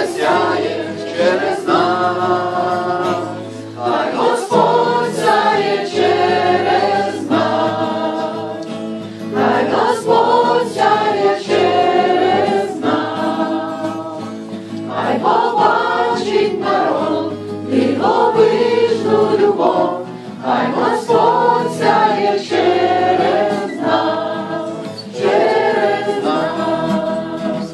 засяє через нас, хай Господь сяє через нас, хай Господь сяє через нас, хай побачить народ дивовижну любов, хай Господь сяє через нас, через нас.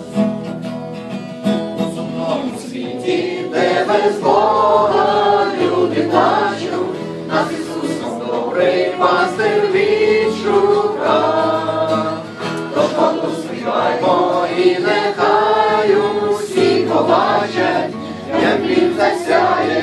У сумному світі, де без Бога люди плачуть, нас Ісусом добрий пастир відшукав. Тож поспіваймо і нехай усі побачать, як Він засяє